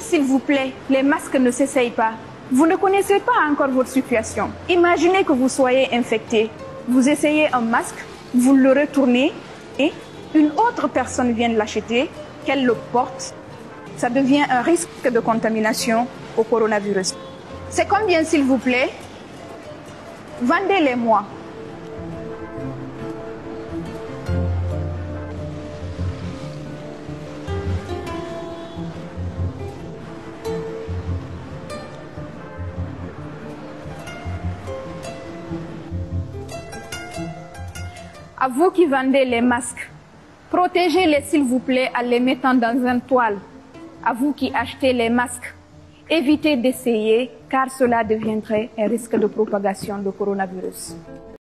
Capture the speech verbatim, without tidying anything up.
s'il vous plaît, les masques ne s'essayent pas. Vous ne connaissez pas encore votre situation. Imaginez que vous soyez infecté. Vous essayez un masque, vous le retournez et une autre personne vient de l'acheter, qu'elle le porte. Ça devient un risque de contamination au coronavirus. C'est combien, s'il vous plaît? Vendez-les-moi. À vous qui vendez les masques, protégez-les s'il vous plaît en les mettant dans une toile. À vous qui achetez les masques, évitez d'essayer car cela deviendrait un risque de propagation de coronavirus.